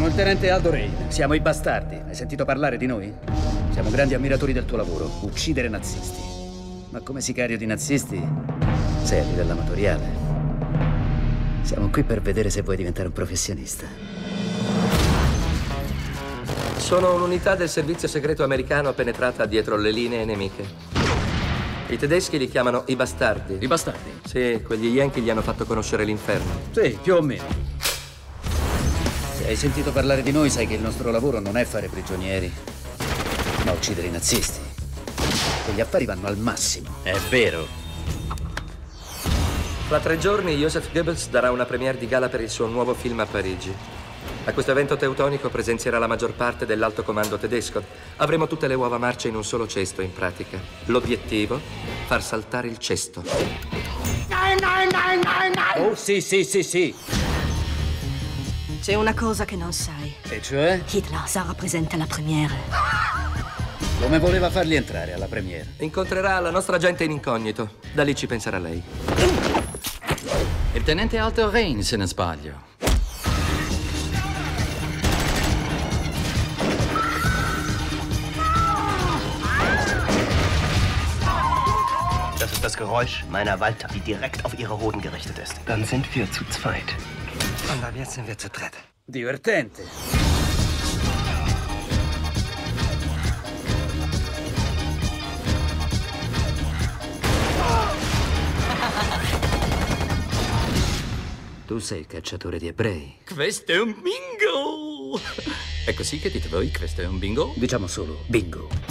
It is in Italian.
Sono il tenente Aldo Rain. Siamo i bastardi. Hai sentito parlare di noi? Siamo grandi ammiratori del tuo lavoro. Uccidere nazisti. Ma come sicario di nazisti sei a livello amatoriale. Siamo qui per vedere se vuoi diventare un professionista. Sono un'unità del servizio segreto americano penetrata dietro le linee nemiche. I tedeschi li chiamano i bastardi. I bastardi? Sì, quegli yankee gli hanno fatto conoscere l'inferno. Sì, più o meno. Se hai sentito parlare di noi, sai che il nostro lavoro non è fare prigionieri, ma uccidere i nazisti. Quegli affari vanno al massimo. È vero. Fra 3 giorni Joseph Goebbels darà una premiere di gala per il suo nuovo film a Parigi. A questo evento teutonico presenzierà la maggior parte dell'alto comando tedesco. Avremo tutte le uova marce in un solo cesto, in pratica. L'obiettivo? Far saltare il cesto. Oh, sì. C'è una cosa che non sai. E cioè? Hitler sarà presente alla premiere. Come voleva farli entrare alla premiere? Incontrerà la nostra gente in incognito. Da lì ci penserà lei. Il tenente Aldo Rain, se non sbaglio. Das ist das Geräusch meiner Walter, die direkt auf ihre Hoden gerichtet ist. Dann sind wir zu zweit. Und ab jetzt sind wir zu dritt. Divertente. Tu sei il cacciatore di ebrei. Questo è un bingo! È così che dite voi, questo è un bingo? Diciamo solo bingo.